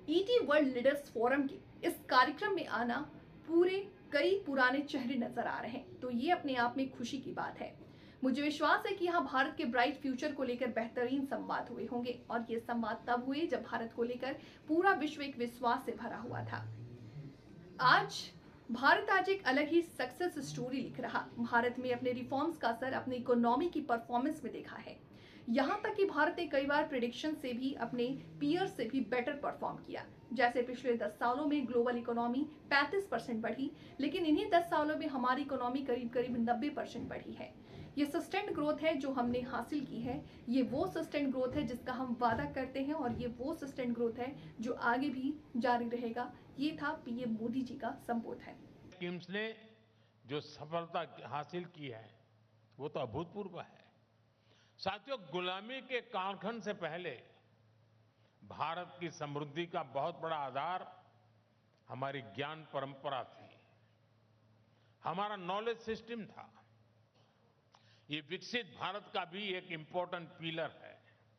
ET world leaders forum के इस कार्यक्रम में आना पूरे कई पुराने चेहरे नजर आ रहे हैं, तो ये अपने आप में खुशी की बात है। मुझे विश्वास है कि यहाँ भारत के ब्राइट फ्यूचर को लेकर बेहतरीन संवाद हुए होंगे और ये संवाद तब हुए जब भारत को लेकर पूरा विश्व एक विश्वास से भरा हुआ था। भारत आज एक अलग ही सक्सेस स्टोरी लिख रहा। भारत में अपने रिफॉर्म्स का असर अपनी इकोनॉमी की परफॉर्मेंस में देखा है। यहाँ तक कि भारत ने कई बार प्रिडिक्शन से भी अपने पीयर से भी बेटर परफॉर्म किया। जैसे पिछले 10 सालों में ग्लोबल इकोनॉमी 35% बढ़ी, लेकिन इन्हीं 10 सालों में हमारी इकोनॉमी करीब करीब 90% बढ़ी है। ये सस्टेन्ड ग्रोथ है जो हमने हासिल की है। ये वो सस्टेन्ड ग्रोथ है जिसका हम वादा करते हैं और ये वो सस्टेन्ड ग्रोथ है जो आगे भी जारी रहेगा। ये था पीएम मोदी जी का संबोधन। स्कीम्स ने जो सफलता हासिल की है वो तो अभूतपूर्व है। साथियों, गुलामी के कालखंड से पहले भारत की समृद्धि का बहुत बड़ा आधार हमारी ज्ञान परंपरा थी, हमारा नॉलेज सिस्टम था। ये विकसित भारत का भी एक इंपॉर्टेंट पिलर है।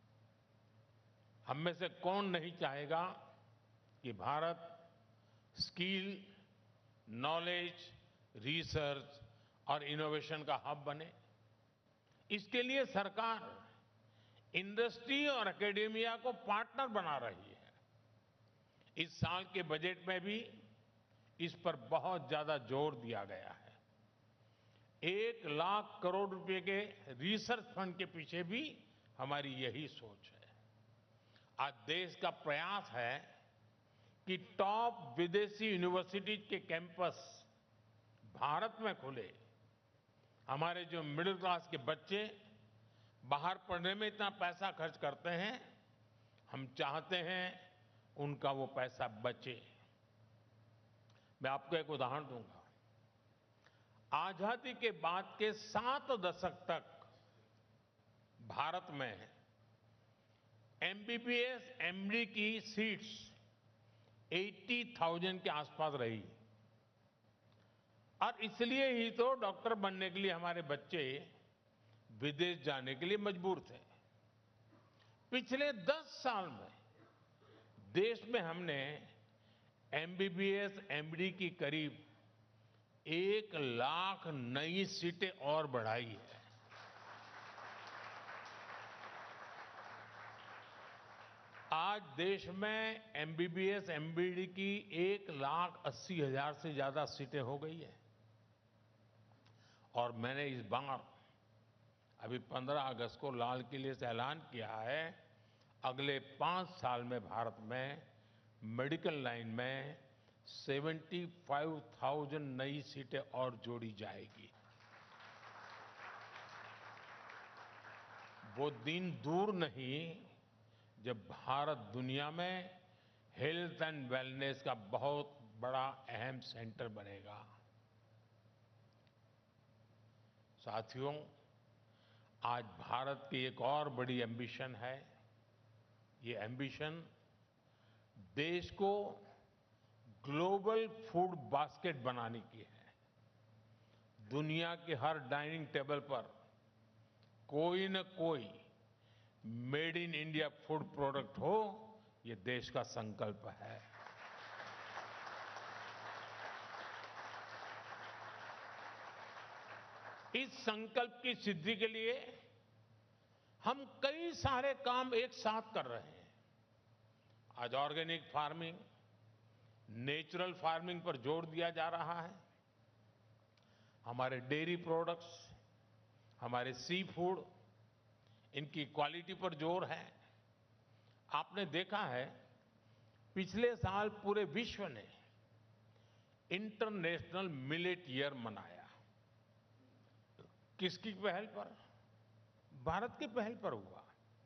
हम में से कौन नहीं चाहेगा कि भारत स्किल, नॉलेज, रिसर्च और इनोवेशन का हब बने। इसके लिए सरकार इंडस्ट्री और एकेडेमिया को पार्टनर बना रही है। इस साल के बजट में भी इस पर बहुत ज्यादा जोर दिया गया है। 1 लाख करोड़ रुपए के रिसर्च फंड के पीछे भी हमारी यही सोच है। आज देश का प्रयास है कि टॉप विदेशी यूनिवर्सिटीज के कैंपस भारत में खुले। हमारे जो मिडिल क्लास के बच्चे बाहर पढ़ने में इतना पैसा खर्च करते हैं, हम चाहते हैं उनका वो पैसा बचे। मैं आपको एक उदाहरण दूंगा। आजादी के बाद के 7 दशक तक भारत में एमबीबीएस, एमडी की सीट्स 80,000 के आसपास रही और इसलिए ही तो डॉक्टर बनने के लिए हमारे बच्चे विदेश जाने के लिए मजबूर थे। पिछले 10 साल में देश में हमने एमबीबीएस, एमडी की करीब 1 लाख नई सीटें और बढ़ाई है। आज देश में एमबीबीएस, एमडी की 1,80,000 से ज्यादा सीटें हो गई है। और मैंने इस बार अभी 15 अगस्त को लाल किले से ऐलान किया है, अगले 5 साल में भारत में मेडिकल लाइन में 75,000 नई सीटें और जोड़ी जाएगी। वो दिन दूर नहीं जब भारत दुनिया में हेल्थ एंड वेलनेस का बहुत बड़ा अहम सेंटर बनेगा। साथियों, आज भारत की एक और बड़ी एम्बिशन है। ये एम्बिशन देश को ग्लोबल फूड बास्केट बनाने की है। दुनिया के हर डाइनिंग टेबल पर कोई न कोई made in India food product हो, ये देश का संकल्प है। इस संकल्प की सिद्धि के लिए हम कई सारे काम एक साथ कर रहे हैं। आज ऑर्गेनिक फार्मिंग, नेचुरल फार्मिंग पर जोर दिया जा रहा है। हमारे डेयरी प्रोडक्ट्स, हमारे सी फूड, इनकी क्वालिटी पर जोर है। आपने देखा है, पिछले साल पूरे विश्व ने इंटरनेशनल मिलेट ईयर मनाया। किसकी पहल पर? भारत की पहल पर हुआ।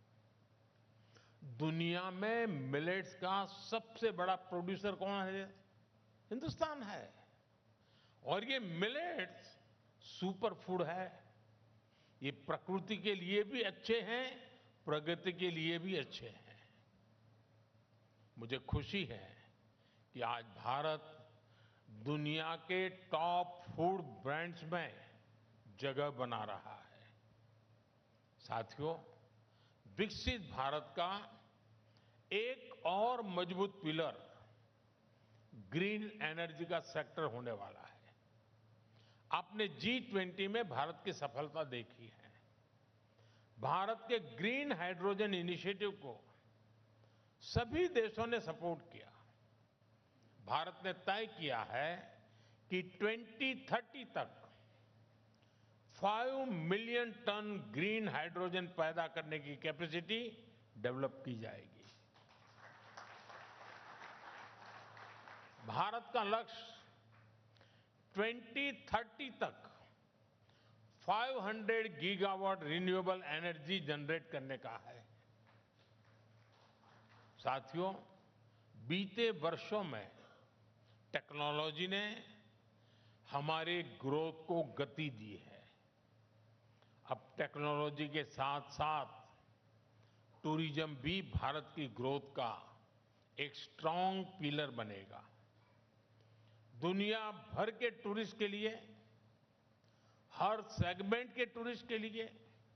दुनिया में मिलेट्स का सबसे बड़ा प्रोड्यूसर कौन है? हिंदुस्तान है। और ये मिलेट्स सुपर फूड है। ये प्रकृति के लिए भी अच्छे हैं, प्रगति के लिए भी अच्छे हैं। मुझे खुशी है कि आज भारत दुनिया के टॉप फूड ब्रांड्स में जगह बना रहा है। साथियों, विकसित भारत का एक और मजबूत पिलर ग्रीन एनर्जी का सेक्टर होने वाला है। आपने G20 में भारत की सफलता देखी है। भारत के ग्रीन हाइड्रोजन इनिशिएटिव को सभी देशों ने सपोर्ट किया। भारत ने तय किया है कि 2030 तक 5 मिलियन टन ग्रीन हाइड्रोजन पैदा करने की कैपेसिटी डेवलप की जाएगी। भारत का लक्ष्य 2030 तक 500 गीगावाट रिन्यूएबल एनर्जी जनरेट करने का है। साथियों, बीते वर्षों में टेक्नोलॉजी ने हमारे ग्रोथ को गति दी है। अब टेक्नोलॉजी के साथ साथ टूरिज्म भी भारत की ग्रोथ का एक स्ट्रांग पिलर बनेगा। दुनिया भर के टूरिस्ट के लिए, हर सेगमेंट के टूरिस्ट के लिए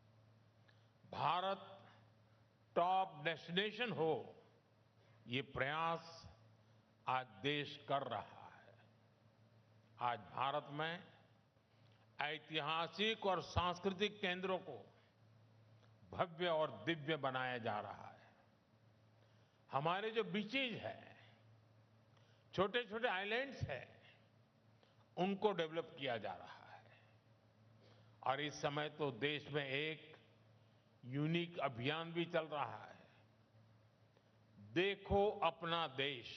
भारत टॉप डेस्टिनेशन हो, ये प्रयास आज देश कर रहा है। आज भारत में ऐतिहासिक और सांस्कृतिक केंद्रों को भव्य और दिव्य बनाया जा रहा है। हमारे जो बीचेज हैं, छोटे छोटे आइलैंड्स हैं, उनको डेवलप किया जा रहा है। और इस समय तो देश में एक यूनिक अभियान भी चल रहा है, देखो अपना देश।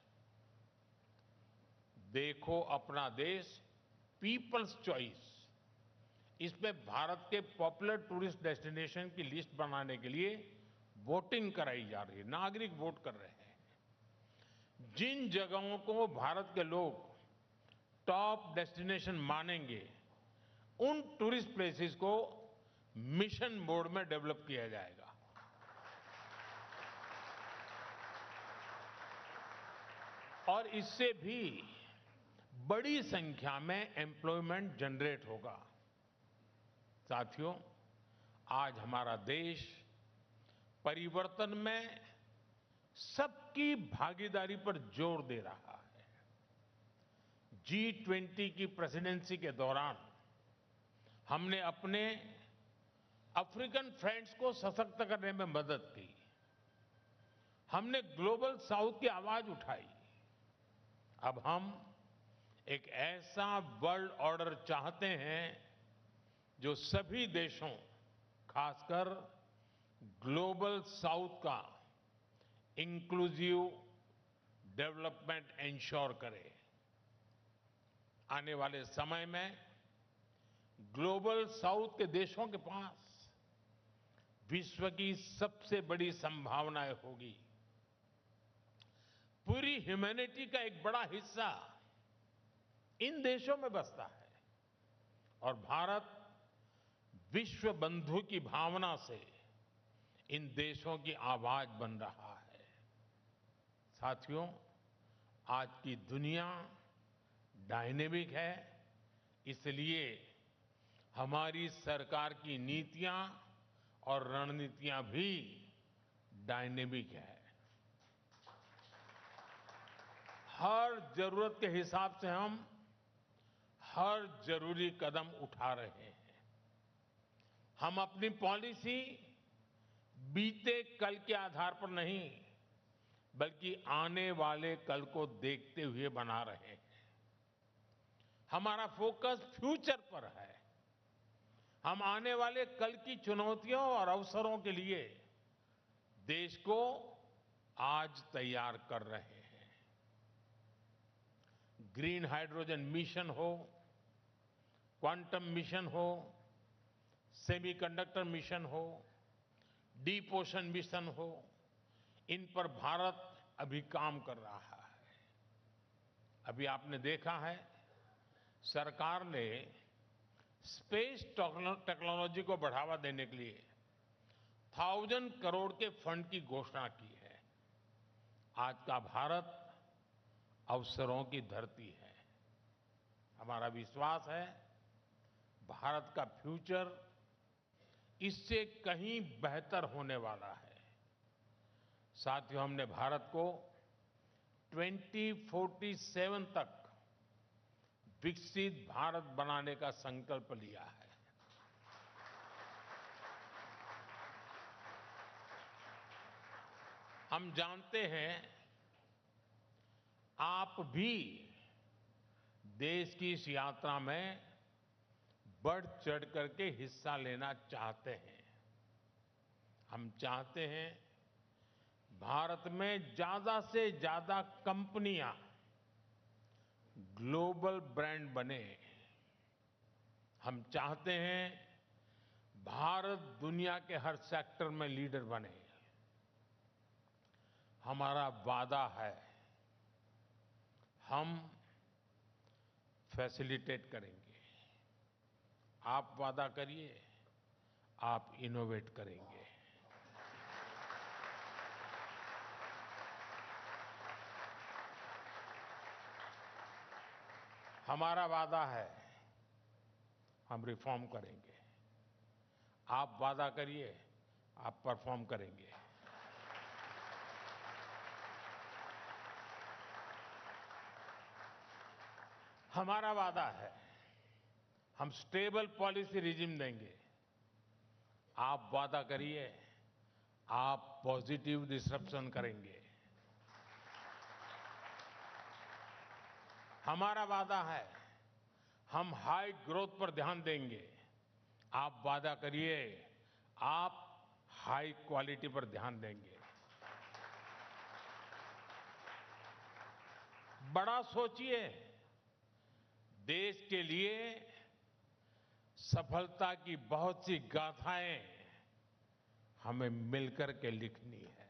देखो अपना देश, पीपल्स चॉइस। इसमें भारत के पॉपुलर टूरिस्ट डेस्टिनेशन की लिस्ट बनाने के लिए वोटिंग कराई जा रही है। नागरिक वोट कर रहे हैं। जिन जगहों को भारत के लोग टॉप डेस्टिनेशन मानेंगे, उन टूरिस्ट प्लेसेस को मिशन मोड में डेवलप किया जाएगा। और इससे भी बड़ी संख्या में एम्प्लॉयमेंट जनरेट होगा। साथियों, आज हमारा देश परिवर्तन में सबकी भागीदारी पर जोर दे रहा है। G20 की प्रेसिडेंसी के दौरान हमने अपने अफ्रीकन फ्रेंड्स को सशक्त करने में मदद की। हमने ग्लोबल साउथ की आवाज उठाई। अब हम एक ऐसा वर्ल्ड ऑर्डर चाहते हैं जो सभी देशों, खासकर ग्लोबल साउथ का इंक्लूसिव डेवलपमेंट एंश्योर करे। आने वाले समय में ग्लोबल साउथ के देशों के पास विश्व की सबसे बड़ी संभावनाएं होगी। पूरी ह्यूमैनिटी का एक बड़ा हिस्सा इन देशों में बसता है और भारत विश्व बंधु की भावना से इन देशों की आवाज बन रहा है। साथियों, आज की दुनिया डायनेमिक है, इसलिए हमारी सरकार की नीतियां और रणनीतियां भी डायनेमिक है। हर जरूरत के हिसाब से हम हर जरूरी कदम उठा रहे हैं। हम अपनी पॉलिसी बीते कल के आधार पर नहीं, बल्कि आने वाले कल को देखते हुए बना रहे हैं। हमारा फोकस फ्यूचर पर है। हम आने वाले कल की चुनौतियों और अवसरों के लिए देश को आज तैयार कर रहे हैं। ग्रीन हाइड्रोजन मिशन हो, क्वांटम मिशन हो, सेमीकंडक्टर मिशन हो, डीप ओशन मिशन हो, इन पर भारत अभी काम कर रहा है। अभी आपने देखा है, सरकार ने स्पेस टेक्नोलॉजी को बढ़ावा देने के लिए 1000 करोड़ के फंड की घोषणा की है। आज का भारत अवसरों की धरती है। हमारा विश्वास है, भारत का फ्यूचर इससे कहीं बेहतर होने वाला है। साथियों, हमने भारत को 2047 तक विकसित भारत बनाने का संकल्प लिया है। हम जानते हैं आप भी देश की इस यात्रा में बढ़ चढ़ करके हिस्सा लेना चाहते हैं। हम चाहते हैं भारत में ज्यादा से ज्यादा कंपनियां ग्लोबल ब्रांड बने। हम चाहते हैं भारत दुनिया के हर सेक्टर में लीडर बने। हमारा वादा है, हम फैसिलिटेट करेंगे। आप वादा करिए, आप इनोवेट करेंगे। हमारा वादा है, हम रिफॉर्म करेंगे। आप वादा करिए, आप परफॉर्म करेंगे। हमारा वादा है, हम स्टेबल पॉलिसी रिजिम देंगे। आप वादा करिए, आप पॉजिटिव डिसरप्शन करेंगे। हमारा वादा है, हम हाई ग्रोथ पर ध्यान देंगे। आप वादा करिए, आप हाई क्वालिटी पर ध्यान देंगे। बड़ा सोचिए, देश के लिए सफलता की बहुत सी गाथाएं हमें मिलकर के लिखनी है।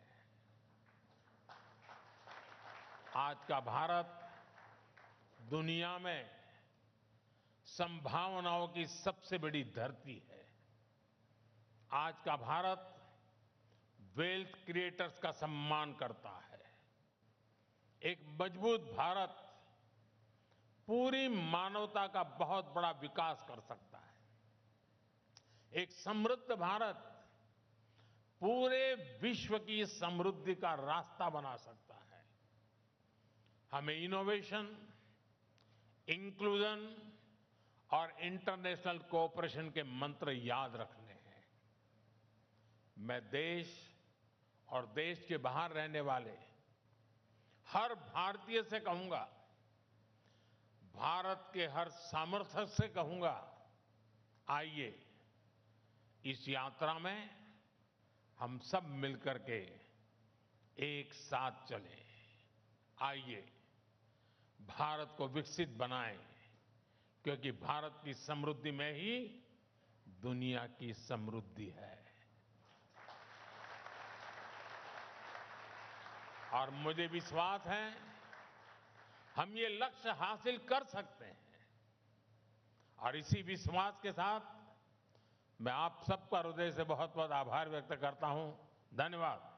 आज का भारत दुनिया में संभावनाओं की सबसे बड़ी धरती है। आज का भारत वेल्थ क्रिएटर्स का सम्मान करता है। एक मजबूत भारत पूरी मानवता का बहुत बड़ा विकास कर सकता है। एक समृद्ध भारत पूरे विश्व की समृद्धि का रास्ता बना सकता है। हमें इनोवेशन, इंक्लूजन और इंटरनेशनल कोऑपरेशन के मंत्र याद रखने हैं। मैं देश और देश के बाहर रहने वाले हर भारतीय से कहूंगा, भारत के हर सामर्थ्य से कहूंगा, आइए इस यात्रा में हम सब मिलकर के एक साथ चलें। आइए भारत को विकसित बनाएं, क्योंकि भारत की समृद्धि में ही दुनिया की समृद्धि है। और मुझे विश्वास है हम ये लक्ष्य हासिल कर सकते हैं। और इसी विश्वास के साथ मैं आप सबका हृदय से बहुत बहुत आभार व्यक्त करता हूं। धन्यवाद।